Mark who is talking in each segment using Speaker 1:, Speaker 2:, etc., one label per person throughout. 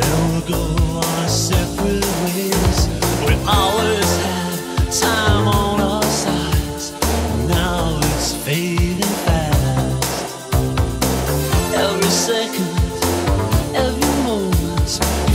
Speaker 1: Then we'll go our separate ways. We always had time on our sides. Now it's fading fast. Every second, every moment,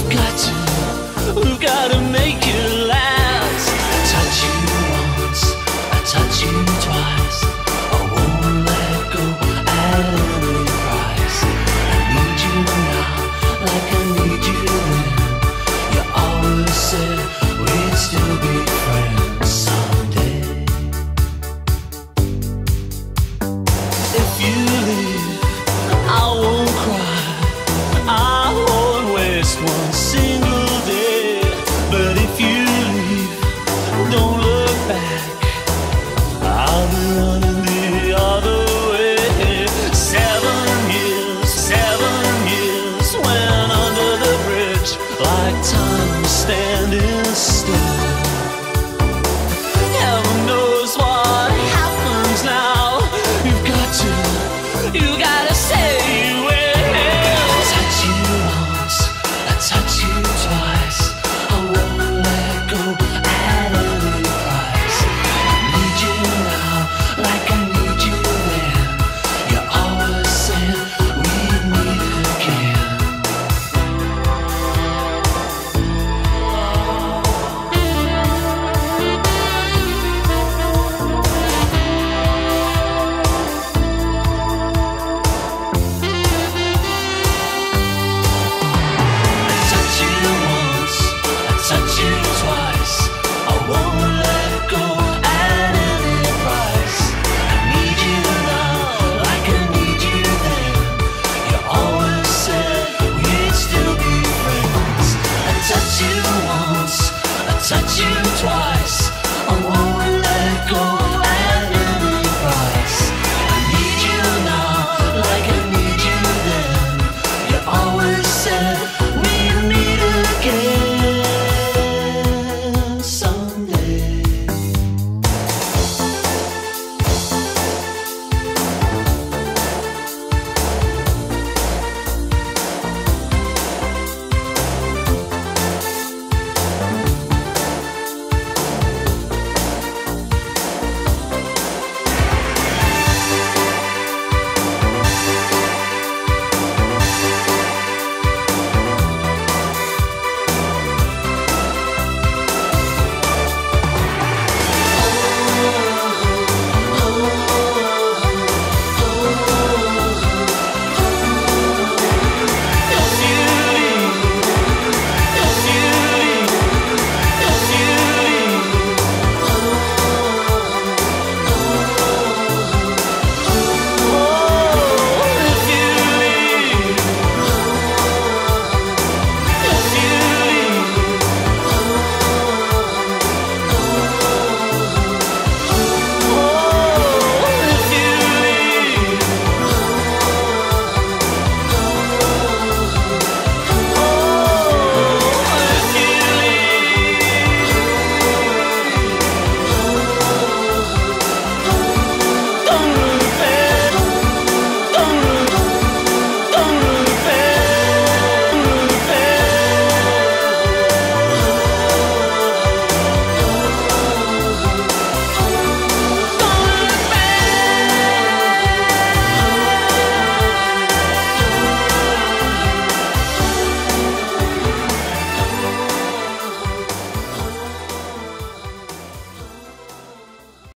Speaker 1: we've got to make it last. I touch you once, I touch you twice. I won't let go at any price. I need you now, like I need you then. You always said we'd still be friends someday. If you leave, I won't cry, I won't waste one single day. But if you leave, don't look back, I'll be running the other way. 7 years went under the bridge like time was standing still.